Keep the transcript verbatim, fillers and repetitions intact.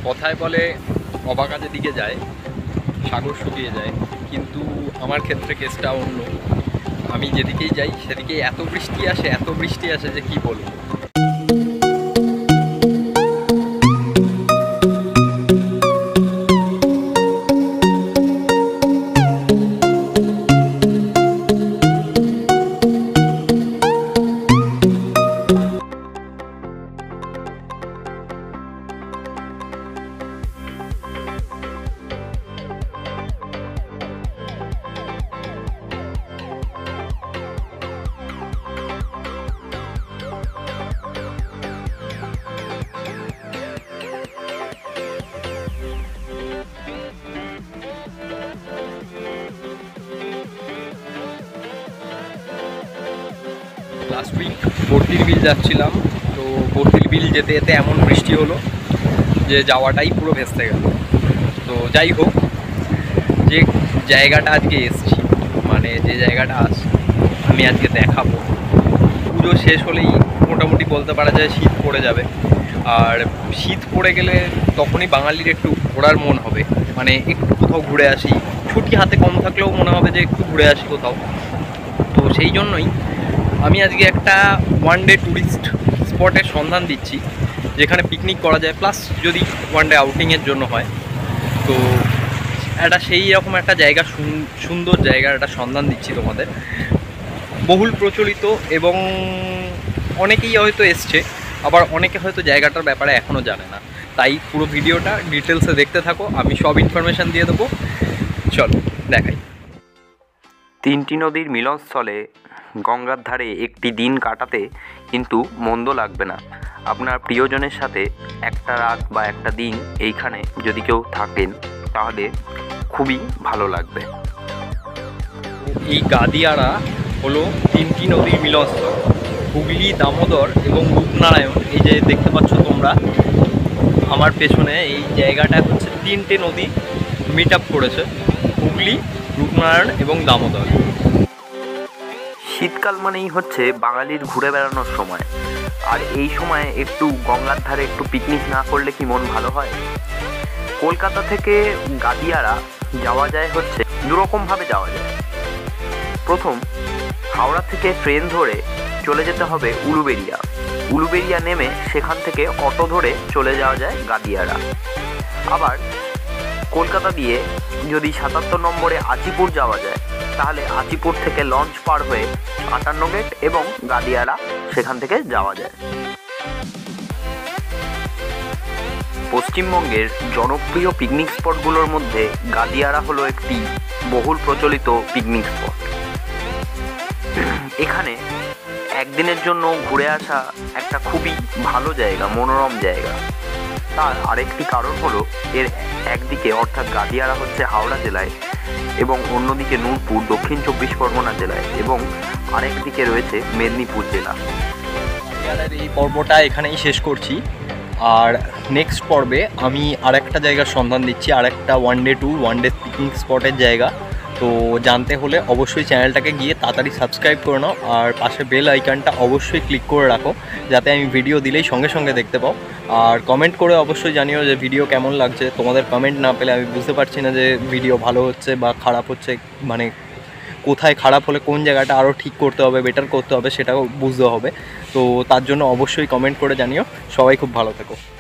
কথায় বলে অবাকাজের দিকে যায় সাগর শুকিয়ে যায়, কিন্তু আমার ক্ষেত্রে কেসটা অন্য। আমি যেদিকেই যাই সেদিকে এত বৃষ্টি আসে এত বৃষ্টি আসে যে কি বলবো। লাস্ট উইক বর্তির বিল যাচ্ছিলাম, তো বর্তির বিল যেতে যেতে এমন বৃষ্টি হলো যে যাওয়াটাই পুরো ভেস্তে গেল। তো যাই হোক, যে জায়গাটা আজকে এসছি, মানে যে জায়গাটা আস আমি আজকে দেখাবো, পুজো শেষ হলেই মোটামুটি বলতে পারা যায় শীত পড়ে যাবে। আর শীত পড়ে গেলে তখনই বাঙালির একটু ঘোরার মন হবে, মানে একটু কোথাও ঘুরে আসি। ছুটি হাতে কম থাকলেও মনে হবে যে একটু ঘুরে আসি কোথাও। তো সেই জন্যই আমি আজকে একটা ওয়ান ডে ট্যুরিস্ট স্পটের সন্ধান দিচ্ছি যেখানে পিকনিক করা যায়, প্লাস যদি ওয়ান ডে আউটিংয়ের জন্য হয়। তো একটা সেই রকম একটা জায়গা, সুন্দর জায়গার একটা সন্ধান দিচ্ছি তোমাদের। বহুল প্রচলিত এবং অনেকেই হয়তো এসছে, আবার অনেকে হয়তো জায়গাটার ব্যাপারে এখনও জানে না। তাই পুরো ভিডিওটা ডিটেলসে দেখতে থাকো, আমি সব ইনফরমেশান দিয়ে দেবো। চলো দেখাই। তিনটি নদীর মিলনস্থলে গঙ্গার ধারে একটি দিন কাটাতে কিন্তু মন্দ লাগবে না। আপনার প্রিয়জনের সাথে একটা রাত বা একটা দিন এইখানে যদি কেউ থাকেন তাহলে খুবই ভালো লাগবে। এই গাদিয়ারা হলো তিনটি নদীর মিলনস্থল, হুগলি, দামোদর এবং রূপনারায়ণ। এই যে দেখতে পাচ্ছ তোমরা আমার পেছনে, এই জায়গাটা হচ্ছে তিনটে নদী মিট আপ করেছে, হুগলি, রূপনারায়ণ এবং দামোদর। শীতকাল মানেই হচ্ছে বাঙালির ঘুরে বেড়ানোর সময়, আর এই সময় একটু গঙ্গার ধারে একটু পিকনিক না করলে কি মন ভালো হয়? কলকাতা থেকে গাদিয়ারা যাওয়া যায় হচ্ছে দুরকমভাবে যাওয়া যায়। প্রথম, হাওড়া থেকে ট্রেন ধরে চলে যেতে হবে উলুবেড়িয়া। উলুবেড়িয়া নেমে সেখান থেকে অটো ধরে চলে যাওয়া যায় গাদিয়ারা। আবার কলকাতা দিয়ে যদি সাতাত্তর নম্বরে আচিপুর যাওয়া যায়, তাহলে আচিপুর থেকে লঞ্চ পার হয়ে আটান্ন গেট এবং গাদিয়ারা সেখান থেকে যাওয়া যায়। পশ্চিমবঙ্গের জনপ্রিয় পিকনিক স্পটগুলোর মধ্যে গাদিয়ারা হলো একটি বহুল প্রচলিত পিকনিক স্পট। এখানে একদিনের জন্য ঘুরে আসা একটা খুবই ভালো জায়গা, মনোরম জায়গা। তার আরেকটি কারণ হলো এর একদিকে অর্থাৎ গাদিয়ারা হচ্ছে হাওড়া জেলায় এবং অন্যদিকে নূরপুর দক্ষিণ চব্বিশ পরগনা জেলায়, এবং আরেকদিকে রয়েছে মেদিনীপুর জেলা। গাদিয়ারার এই পর্বটা এখানেই শেষ করছি, আর নেক্সট পর্বে আমি আরেকটা জায়গার সন্ধান দিচ্ছি, আরেকটা one day tour, one day picnic স্পটের জায়গা। তো জানতে হলে অবশ্যই চ্যানেলটাকে গিয়ে তাড়াতাড়ি সাবস্ক্রাইব করে নাও, আর পাশে বেল আইকনটা অবশ্যই ক্লিক করে রাখো যাতে আমি ভিডিও দিলেই সঙ্গে সঙ্গে দেখতে পাও। আর কমেন্ট করে অবশ্যই জানিও যে ভিডিও কেমন লাগছে। তোমাদের কমেন্ট না পেলে আমি বুঝতে পারছি না যে ভিডিও ভালো হচ্ছে বা খারাপ হচ্ছে, মানে কোথায় খারাপ হলে কোন জায়গাটা আরও ঠিক করতে হবে, বেটার করতে হবে সেটাও বুঝতে হবে। তো তার জন্য অবশ্যই কমেন্ট করে জানিও। সবাই খুব ভালো থেকো।